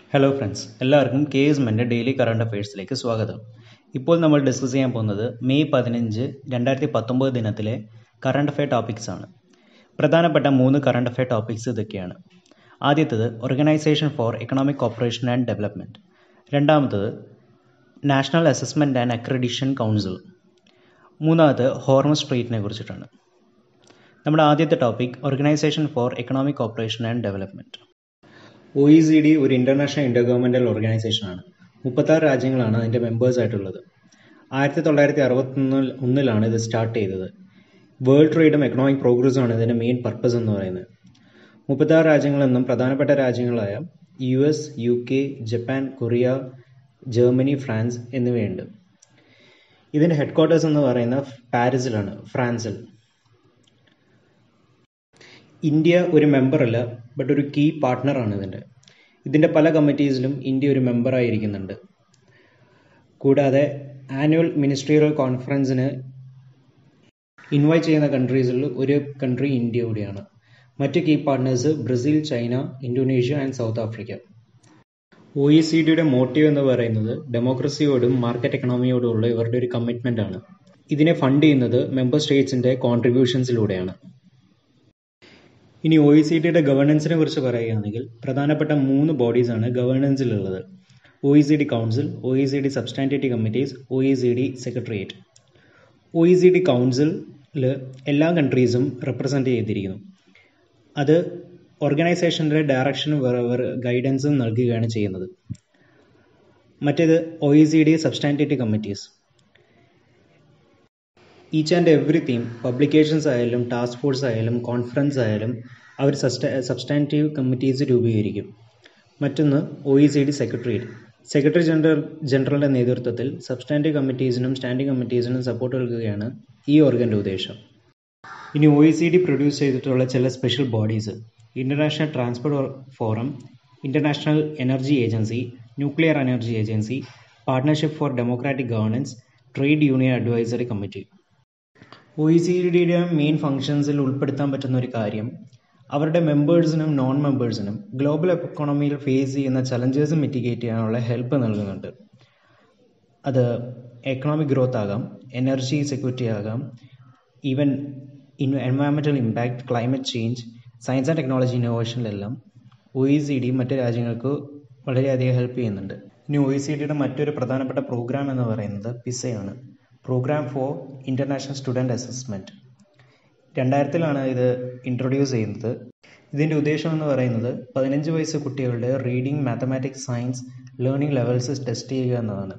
Hello friends, എല്ലാവർക്കും KSMൻ്റെ daily current അഫയേഴ്സിലേക്ക് സ്വാഗതം. ഇപ്പോൾ നമ്മൾ ഡിസ്കസ് ചെയ്യാൻ പോകുന്നത് മെയ് 15, 2019 ദിനത്തിലെ കറണ്ട് അഫയർ ടോപ്പിക്സ് ആണ്. പ്രധാനപ്പെട്ട 3 കറണ്ട് അഫയർ ടോപ്പിക്സ് ഇതൊക്കെയാണ്. ആദ്യത്തേത് organisation for economic cooperation and development. രണ്ടാമത്തത് national assessment and accreditation council. മൂന്നാമത് ഹോർമസ് സ്ട്രെയ്റ്റിനെ കുറിച്ചിട്ടാണ്. നമ്മുടെ ആദ്യത്തെ topic organisation for economic cooperation and development. OECD ഒരു ഇൻ്റർനാഷണൽ ഇൻ്റർഗവൺമെൻറ്റൽ ഓർഗനൈസേഷനാണ്. 36 രാജ്യങ്ങളാണ് അതിൻ്റെ മെമ്പേഴ്സ് ആയിട്ടുള്ളത്. 1961 ഇത് സ്റ്റാർട്ട് ചെയ്തത്. വേൾഡ് ട്രേഡും എക്കണോമിക് പ്രോഗ്രസ്സും ആണ് ഇതിൻ്റെ മെയിൻ പർപ്പസ് എന്ന് പറയുന്നത്. 36 രാജ്യങ്ങളെന്നും പ്രധാനപ്പെട്ട രാജ്യങ്ങളായ US, UK, Japan, Korea, Germany, France എന്നിവയുണ്ട്. ഇതിൻ്റെ ഹെഡ് ക്വാർട്ടേഴ്സ് എന്ന് പറയുന്നത് പാരീസിലാണ്, ഫ്രാൻസിൽ. ഇന്ത്യ ഒരു മെമ്പറല്ല, ബട്ട് ഒരു കീ പാർട്ട്ണറാണ് ഇതിൻ്റെ പല കമ്മിറ്റീസിലും ഇന്ത്യ ഒരു മെമ്പറായിരിക്കുന്നുണ്ട്. കൂടാതെ ആനുവൽ മിനിസ്ട്രിയൽ കോൺഫറൻസിന് ഇൻവൈറ്റ് ചെയ്യുന്ന കൺട്രീസിൽ ഒരു കൺട്രി ഇന്ത്യ കൂടിയാണ്. മറ്റ് key partners Brazil, China, Indonesia and South Africa. OECDയുടെ മോട്ടീവ് എന്ന് പറയുന്നത് ഡെമോക്രസിയോടും മാർക്കറ്റ് എക്കണോമിയോടുമുള്ള ഇവരുടെ ഒരു കമ്മിറ്റ്മെൻ്റ് ആണ്. ഇതിനെ ഫണ്ട് ചെയ്യുന്നത് മെമ്പർ സ്റ്റേറ്റ്സിൻ്റെ കോൺട്രിബ്യൂഷൻസിലൂടെയാണ്. ഇനി OECDയുടെ ഗവേണൻസിനെ കുറിച്ച് പറയുകയാണെങ്കിൽ പ്രധാനപ്പെട്ട 3 ബോഡീസാണ് ഗവേണൻസിലുള്ളത്: OECD council, OECD substantive committees, OECD secretariat. OECD കൗൺസിലിൽ എല്ലാ കൺട്രീസും റെപ്രസെൻ്റ് ചെയ്തിരിക്കുന്നു. അത് ഓർഗനൈസേഷൻ്റെ ഡയറക്ഷനും ഗൈഡൻസും നൽകുകയാണ് ചെയ്യുന്നത്. മറ്റേത് OECD substantive committees. Each and every theme, publications ആയാലും ടാസ്ക് ഫോഴ്സ് ആയാലും കോൺഫറൻസ് ആയാലും അവർ സബ്സ്റ്റാൻറ്റീവ് കമ്മിറ്റീസ് രൂപീകരിക്കും. മറ്റൊന്ന് OECD സെക്രട്ടേറിയറ്റ്. സെക്രട്ടറി ജനറലിൻ്റെ നേതൃത്വത്തിൽ സബ്സ്റ്റാൻറ്റീവ് കമ്മിറ്റീസിനും സ്റ്റാൻഡിംഗ് കമ്മിറ്റീസിനും സപ്പോർട്ട് നൽകുകയാണ് ഈ ഓർഗൻ്റെ ഉദ്ദേശം. ഇനി OECD പ്രൊഡ്യൂസ് ചെയ്തിട്ടുള്ള ചില special bodies: international transport forum, international energy agency, nuclear energy agency, partnership for democratic governance, trade union advisory committee. OECDയുടെ മെയിൻ ഫങ്ഷൻസിൽ ഉൾപ്പെടുത്താൻ പറ്റുന്ന ഒരു കാര്യം അവരുടെ മെമ്പേഴ്സിനും നോൺ മെമ്പേഴ്സിനും ഗ്ലോബൽ എക്കോണമിയിൽ ഫേസ് ചെയ്യുന്ന ചലഞ്ചേഴ്സ് മിറ്റിഗേറ്റ് ചെയ്യാനുള്ള ഹെൽപ്പ് നൽകുന്നുണ്ട്. അത് എക്കണോമിക് ഗ്രോത്ത് ആകാം, എനർജി സെക്യൂരിറ്റി ആകാം, even environmental impact, climate change, science and technology ഇന്നോവേഷനിലെല്ലാം OECD മറ്റ് രാജ്യങ്ങൾക്ക് വളരെയധികം ഹെൽപ്പ് ചെയ്യുന്നുണ്ട്. ഇനി OECDയുടെ മറ്റൊരു പ്രധാനപ്പെട്ട പ്രോഗ്രാം എന്ന് പറയുന്നത് PISA, programme for international student assessment. 2000 ഇത് ഇൻട്രൊഡ്യൂസ് ചെയ്യുന്നത്. ഇതിൻ്റെ ഉദ്ദേശം എന്ന് പറയുന്നത് 15 വയസ്സ് കുട്ടികളുടെ reading, mathematics, science learning levels test ചെയ്യുക എന്നതാണ്.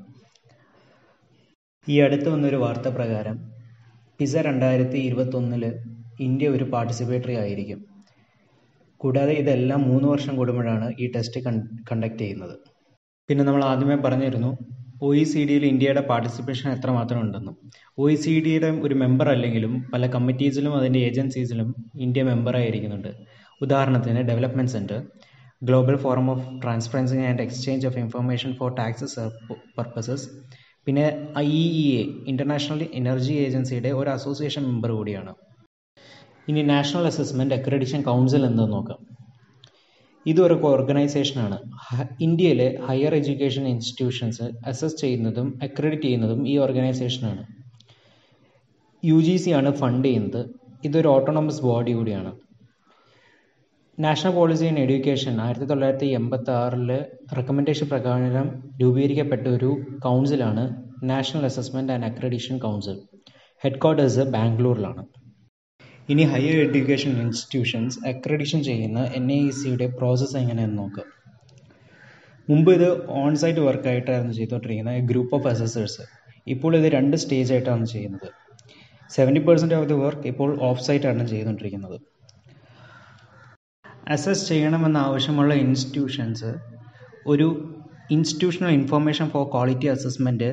ഈ അടുത്ത് വന്നൊരു വാർത്ത പ്രകാരം PISA 2021 ഇന്ത്യ ഒരു പാർട്ടിസിപ്പേറ്ററി ആയിരിക്കും. കൂടാതെ ഇതെല്ലാം 3 വർഷം കൂടുമ്പോഴാണ് ഈ ടെസ്റ്റ് കണ്ടക്ട് ചെയ്യുന്നത്. പിന്നെ നമ്മൾ ആദ്യമേ പറഞ്ഞിരുന്നു OECDയിൽ ഇന്ത്യയുടെ പാർട്ടിസിപ്പേഷൻ എത്രമാത്രം ഉണ്ടെന്നും. OECDയുടെ ഒരു മെമ്പർ അല്ലെങ്കിലും പല കമ്മിറ്റീസിലും അതിൻ്റെ ഏജൻസീസിലും ഇന്ത്യ മെമ്പറായിരിക്കുന്നുണ്ട്. ഉദാഹരണത്തിന് development centre, global forum of transparency and exchange of information for taxes purposes, പിന്നെ IEA ഇൻ്റർനാഷണൽ എനർജി ഏജൻസിയുടെ ഒരു അസോസിയേഷൻ മെമ്പർ കൂടിയാണ്. ഇനി നാഷണൽ അസസ്മെൻറ്റ് അക്രഡിഷൻ കൗൺസിൽ എന്താണെന്ന് നോക്കാം. ഇതൊരു ഓർഗനൈസേഷനാണ്. ഇന്ത്യയിലെ ഹയർ എഡ്യൂക്കേഷൻ ഇൻസ്റ്റിറ്റ്യൂഷൻസ് അസസ് ചെയ്യുന്നതും അക്രഡിറ്റ് ചെയ്യുന്നതും ഈ ഓർഗനൈസേഷനാണ്. UGC ആണ് ഫണ്ട് ചെയ്യുന്നത്. ഇതൊരു ഓട്ടോണമസ് ബോഡി കൂടിയാണ്. National policy in education 1986 recommendation പ്രകാരം രൂപീകരിക്കപ്പെട്ട ഒരു കൗൺസിലാണ് national assessment and accreditation council. Headquarters ബാംഗ്ലൂരിലാണ്. ഇനി ഹയർ എഡ്യൂക്കേഷൻ ഇൻസ്റ്റിറ്റ്യൂഷൻസ് അക്രഡിഷൻ ചെയ്യുന്ന NAECയുടെ പ്രോസസ്സ് എങ്ങനെയെന്ന് നോക്കാം. മുമ്പ് ഇത് ഓൺസൈറ്റ് വർക്കായിട്ടായിരുന്നു ചെയ്തുകൊണ്ടിരിക്കുന്നത്, ഗ്രൂപ്പ് ഓഫ് അസസേഴ്സ്. ഇപ്പോൾ ഇത് 2 സ്റ്റേജ് ആയിട്ടാണ് ചെയ്യുന്നത്. 70% ഓഫ് ദി വർക്ക് ഇപ്പോൾ ഓഫ് സൈറ്റാണ് ചെയ്തുകൊണ്ടിരിക്കുന്നത്. അസസ് ചെയ്യണമെന്ന ആവശ്യമുള്ള ഇൻസ്റ്റിറ്റ്യൂഷൻസ് ഒരു institutional information for quality assessment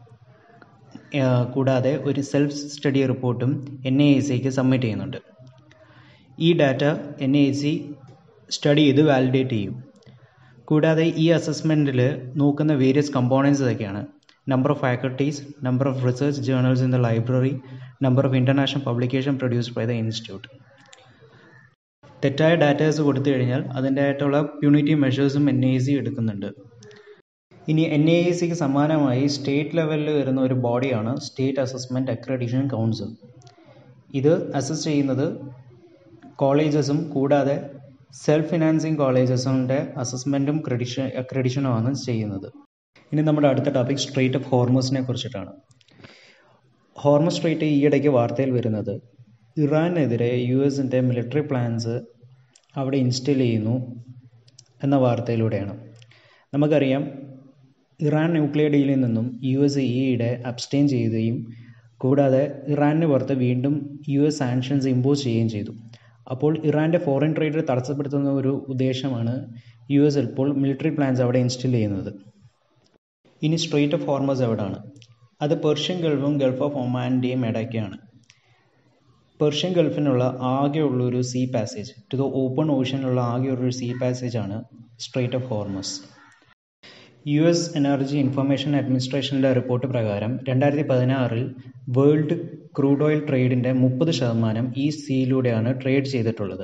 കൂടാതെ ഒരു സെൽഫ് സ്റ്റഡി റിപ്പോർട്ടും NAECക്ക് സബ്മിറ്റ് ചെയ്യുന്നുണ്ട്. ഈ ഡാറ്റ NAEC സ്റ്റഡി ചെയ്ത് വാലിഡേറ്റ് ചെയ്യും. കൂടാതെ ഈ അസസ്മെൻറ്റിൽ നോക്കുന്ന വേരിയസ് കമ്പോണൻസ് ഇതൊക്കെയാണ്: number of faculties, number of research journals in the library, number of international publication produced by the institute. തെറ്റായ ഡാറ്റാസ് കൊടുത്തു കഴിഞ്ഞാൽ അതിൻ്റെ ആയിട്ടുള്ള പ്യൂണിറ്റീവ് മെഷേഴ്സും NIAC എടുക്കുന്നുണ്ട്. ഇനി NIACക്ക് സമാനമായി സ്റ്റേറ്റ് ലെവലിൽ വരുന്ന ഒരു ബോഡിയാണ് സ്റ്റേറ്റ് അസസ്മെൻറ്റ് അക്രഡിറ്റേഷൻ കൗൺസിൽ. ഇത് അസസ് ചെയ്യുന്നത് കോളേജസും കൂടാതെ സെൽഫ് ഫിനാൻസിങ് കോളേജസിൻ്റെ അസസ്മെൻറ്റും അക്രഡിഷനുമാണ് ചെയ്യുന്നത്. ഇനി നമ്മുടെ അടുത്ത ടോപ്പിക് സ്ട്രെയ്റ്റ് ഓഫ് ഹോർമസിനെ കുറിച്ചിട്ടാണ്. ഹോർമസ് സ്ട്രെയ്റ്റ് ഈയിടയ്ക്ക് വാർത്തയിൽ വരുന്നത് ഇറാനെതിരെ US-ൻ്റെ മിലിറ്ററി പ്ലാൻസ് അവിടെ ഇൻസ്റ്റോൾ ചെയ്യുന്നു എന്ന വാർത്തയിലൂടെയാണ്. നമുക്കറിയാം ഇറാൻ ന്യൂക്ലിയർ ഡീലിൽ നിന്നും US ഈയിടെ അബ്സ്റ്റെയിൻ ചെയ്യുകയും കൂടാതെ ഇറാനിന് പുറത്ത് വീണ്ടും US സാങ്ഷൻസ് ഇമ്പോസ് ചെയ്യുകയും ചെയ്തു. അപ്പോൾ ഇറാൻ്റെ ഫോറിൻ ട്രേഡ് തടസ്സപ്പെടുത്തുന്ന ഒരു ഉദ്ദേശമാണ് US ഇപ്പോൾ മിലിറ്ററി പ്ലാൻസ് അവിടെ ഇൻസ്റ്റോൾ ചെയ്യുന്നത്. ഇനി സ്ട്രെയ്റ്റ് ഓഫ് ഹോർമസ് എവിടെയാണ്? അത് പെർഷ്യൻ ഗൾഫും ഗൾഫ് ഓഫ് ഒമാൻ്റെയും ഇടയ്ക്കാണ്. പെർഷ്യൻ ഗൾഫിനുള്ള ആകെയുള്ളൊരു sea passage to the open ഓഷ്യനുള്ള ആകെയുള്ളൊരു സീ പാസേജാണ് strait of Hormuz. US energy information അഡ്മിനിസ്ട്രേഷൻ്റെ റിപ്പോർട്ട് പ്രകാരം 2016 വേൾഡ് ക്രൂഡ് ഓയിൽ ട്രേഡിൻ്റെ 30% ഈ സീയിലൂടെയാണ് ട്രേഡ് ചെയ്തിട്ടുള്ളത്.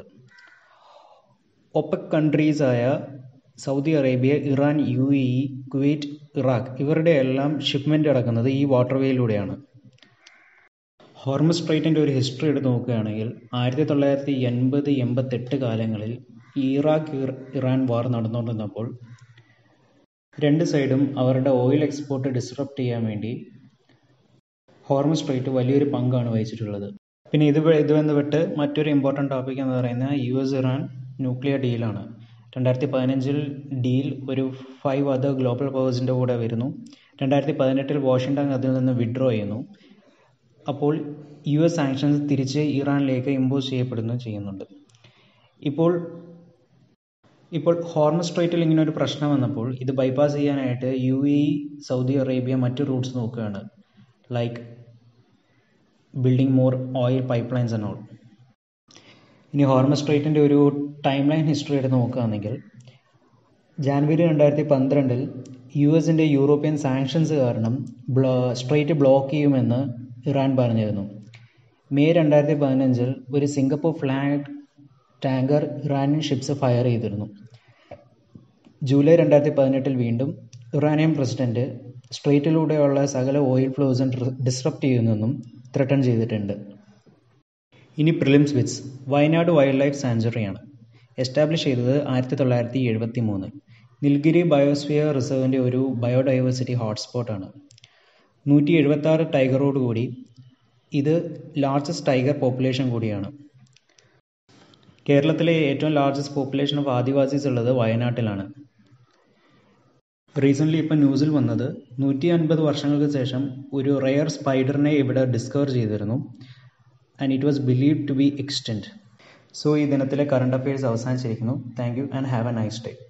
ഒപെക് കൺട്രീസായ Saudi Arabia, Iran, UAE, Kuwait, Iraq ഇവരുടെ എല്ലാം ഷിപ്മെൻറ്റ് നടക്കുന്നത് ഈ വാട്ടർവേയിലൂടെയാണ്. ഹോർമസ് സ്ട്രെയ്റ്റിൻ്റെ ഒരു ഹിസ്റ്ററി എടുത്ത് നോക്കുകയാണെങ്കിൽ 1980-88 കാലങ്ങളിൽ ഇറാഖ് ഇറാൻ വാർ നടന്നുകൊണ്ടിരുന്നപ്പോൾ രണ്ട് സൈഡും അവരുടെ ഓയിൽ എക്സ്പോർട്ട് ഡിസ്റപ്റ്റ് ചെയ്യാൻ വേണ്ടി ഹോർമസ് സ്ട്രെയ്റ്റ് വലിയൊരു പങ്കാണ് വഹിച്ചിട്ടുള്ളത്. പിന്നെ ഇത് ബന്ധപ്പെട്ട് മറ്റൊരു ഇമ്പോർട്ടൻ്റ് ടോപ്പിക് എന്ന് പറയുന്നത് US ഇറാൻ ന്യൂക്ലിയർ ഡീലാണ്. 2015 ഡീൽ ഒരു 5 അതർ ഗ്ലോബൽ പവേഴ്സിൻ്റെ കൂടെ വരുന്നു. 2018 വാഷിങ്ടൺ അതിൽ നിന്ന് വിഡ്രോ ചെയ്യുന്നു. അപ്പോൾ US സാങ്ഷൻസ് തിരിച്ച് ഇറാനിലേക്ക് ഇമ്പോസ് ചെയ്യുന്നുണ്ട്. ഇപ്പോൾ ഹോർമസ് സ്ട്രെയ്റ്റിൽ ഇങ്ങനെ ഒരു പ്രശ്നം വന്നപ്പോൾ ഇത് ബൈപ്പാസ് ചെയ്യാനായിട്ട് UAE, സൗദി അറേബ്യ മറ്റ് റൂട്ട്സ് നോക്കുകയാണ്, like building more oil pipelines and all. ഇനി ഹോർമസ് സ്ട്രെയ്റ്റിൻ്റെ ഒരു ടൈം ലൈൻ ഹിസ്റ്ററി എടുത്ത് നോക്കുകയാണെങ്കിൽ ജാനുവരി 2012 US-ൻ്റെ യൂറോപ്യൻ സാങ്ഷൻസ് കാരണം സ്ട്രെയ്റ്റ് ബ്ലോക്ക് ചെയ്യുമെന്ന് ഇറാൻ പറഞ്ഞിരുന്നു. മെയ് 2015 ഒരു Singapore flag tanker Iranian ships fire ചെയ്തിരുന്നു. ജൂലൈ 2018 വീണ്ടും ഇറാനിയൻ പ്രസിഡന്റ് സ്ട്രെയ്റ്റിലൂടെയുള്ള സകല ഓയിൽ ഫ്ലോസും ഡിസ്റപ്റ്റ് ചെയ്യുമെന്നും ത്രെട്ടൺ ചെയ്തിട്ടുണ്ട്. ഇനി prelims bits. Wayanad wildlife സാങ്ച്വറിയാണ്. എസ്റ്റാബ്ലിഷ് ചെയ്തത് 1973. നിൽഗിരി ബയോസ്ഫിയർ റിസർവിൻ്റെ ഒരു ബയോഡൈവേഴ്സിറ്റി ഹോട്ട്സ്പോട്ടാണ്. 176 ടൈഗറോട് കൂടി ഇത് ലാർജസ്റ്റ് ടൈഗർ പോപ്പുലേഷൻ കൂടിയാണ്. കേരളത്തിലെ ഏറ്റവും ലാർജസ്റ്റ് പോപ്പുലേഷൻ ഓഫ് ആദിവാസീസ് ഉള്ളത് വയനാട്ടിലാണ്. റീസെൻ്റ്ലി ഇപ്പോൾ ന്യൂസിൽ വന്നത് 150 വർഷങ്ങൾക്ക് ശേഷം ഒരു റെയർ സ്പൈഡറിനെ ഇവിടെ ഡിസ്കവർ ചെയ്തിരുന്നു. And it was believed to be extant. So ഈ ദിനത്തിലെ കറണ്ട് അഫയേഴ്സ് അവസാനിച്ചിരിക്കുന്നു. Thank you and have a nice day.